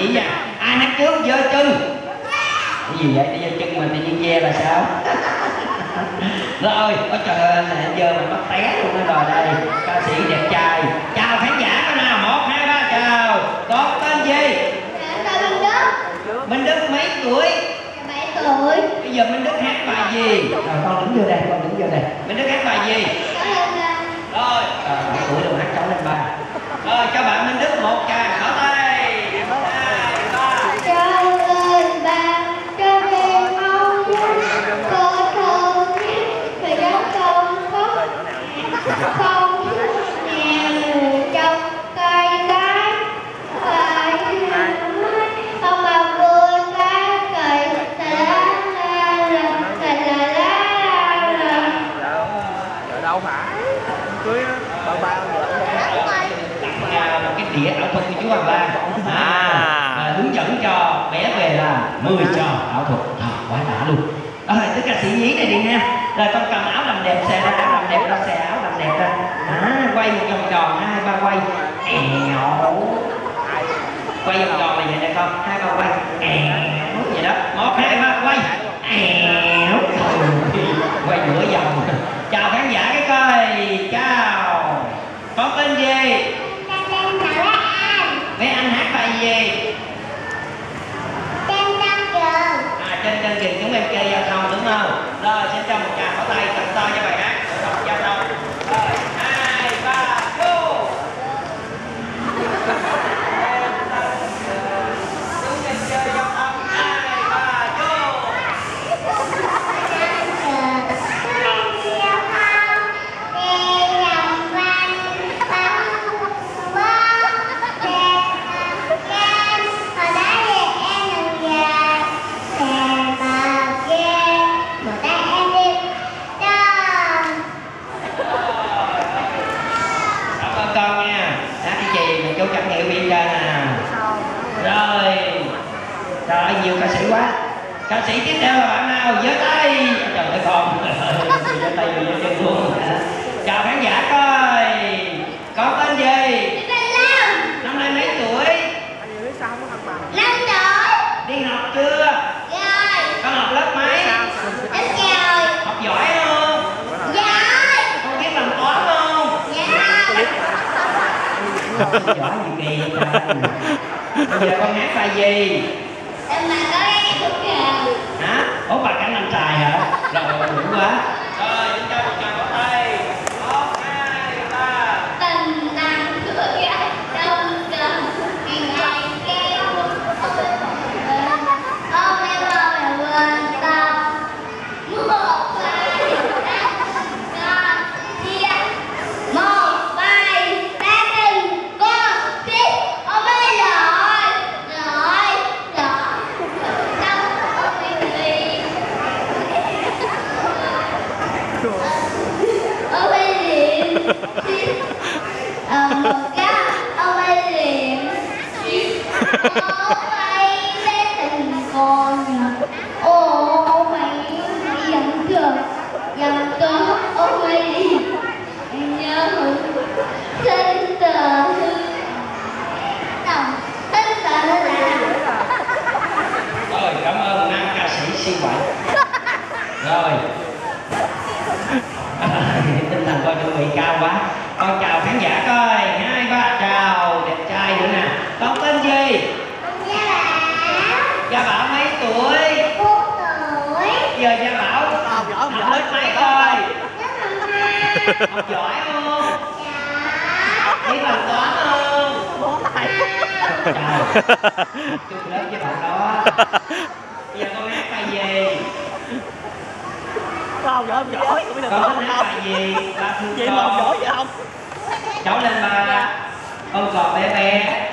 vậy nha. Ai hát trước giơ chân. Cái gì vậy? Đi giơ chân mà tự nhiên ve là sao? Rồi, ôi trời ơi, anh này giờ mình bắt té luôn đó rồi đây. Ca sĩ đẹp trai. Chào khán giả coi nào, 1, 2, 3 chào. Con tên gì? Tên Minh Đức. Minh Đức mấy tuổi? 7 tuổi. Bây giờ Minh Đức hát bài gì? Rồi con đứng vô đây, con đứng vô đây. Minh Đức hát bài gì? Rồi, 7 tuổi rồi hát cháu lên ba. Rồi, cho bạn Minh Đức một tràng pháo tay. 1, 2, 3. Cháu lên ba, cho em mong có thơ phải giống không có không nhà người trong cây cái phải không mà vui cái cây đâu phải cưới ba Một cái đĩa ảo thuật của chú Hoàng Lan hướng dẫn cho bé về là 10 trò ảo thuật quá đã luôn. Rồi tất cả sĩ nhí này đi nha. Rồi con cầm áo đầm đẹp xè ra, áo đầm đẹp ra, xè áo đầm đẹp ra. Quay một vòng tròn, 2, 3 quay. Quay vòng tròn này vậy nè con, 2, 3 quay. Vậy đó, 1, 2, 3 quay. Quay nửa vòng. Chào khán giả cái coi. Chào. Con tên gì? Mấy anh hát bài gì? Trên chân kìa chúng em chơi giao thông đúng không? Rồi xin cho một tràng pháo tay thật to cho bài hát giao thông. Rồi 2, 3, go. Chúng em chơi giao thông 2, 3, go. Con nha, hát đi chị, mình chú chẳng hiểu biên ra nè. Rồi, trời ơi nhiều ca sĩ quá. Ca sĩ tiếp theo là bạn nào? Giơ tay. Trời ơi con, giơ tay vừa giơ chân luôn. Chào khán giả coi. Con tên gì? Năm nay mấy tuổi? 5 tuổi. Đi học chưa? Rồi. Con học lớp mấy? Em chào. Học giỏi không? Giỏi. Con biết làm toán không? Giỏi. Giỏi gì kỳ vậy trời. Bây giờ con hát bài gì? Em mà có cái nhạc thuộc kèo. Hả? Ủa bà cảnh làm tài hả? Rồi đúng quá. Rồi chúng ta một tràng pháo tay. 1, 2, 3. Tình nắng cửa gái đông cầm ngày ngày kêu ôm em quên tao một bài con chia một bài ta tình con tiếp ôm em rồi xong ôm em đi ôm em liền một cái ông ấy liền ông ấy lấy tình con ông ấy dần cớ ông ấy đi nhớ sinh tờ đồng sinh tờ là Rồi cảm ơn nam ca sĩ siêu quậy. Rồi tinh thần coi chuẩn bị cao quá. Con chào khán giả coi. 2, 3 chào. Đẹp trai nữa nè. Con tên gì? Gia Bảo mấy tuổi? 4 tuổi. Giờ Gia Bảo học lớp mấy coi? Học giỏi không? Biết làm toán không? Trời, chung lớp với bạn đó. Bây giờ con hát bài gì? không giỏi không biết Con thích hát bài gì? Ba thương vậy con. mà không giỏi vậy không? Cháu lên ba. Con cọp bé bé.